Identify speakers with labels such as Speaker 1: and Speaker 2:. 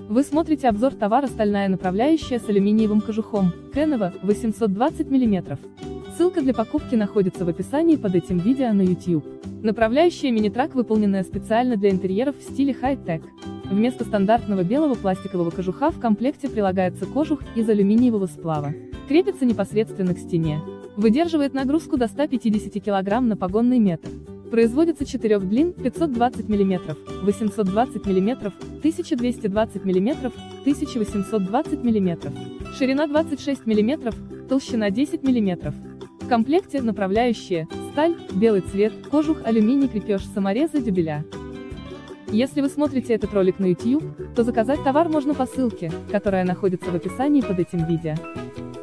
Speaker 1: Вы смотрите обзор товара «Стальная направляющая с алюминиевым кожухом» Kenova 820 мм. Ссылка для покупки находится в описании под этим видео на YouTube. Направляющая мини-трак, выполненная специально для интерьеров в стиле хай-тек. Вместо стандартного белого пластикового кожуха в комплекте прилагается кожух из алюминиевого сплава. Крепится непосредственно к стене. Выдерживает нагрузку до 150 кг на погонный метр. Производится 4 длин: 520 мм, 820 мм, 1220 мм, 1820 мм, ширина 26 мм, толщина 10 мм. В комплекте направляющая, сталь, белый цвет, кожух, алюминий, крепеж, саморезы, дюбеля. Если вы смотрите этот ролик на YouTube, то заказать товар можно по ссылке, которая находится в описании под этим видео.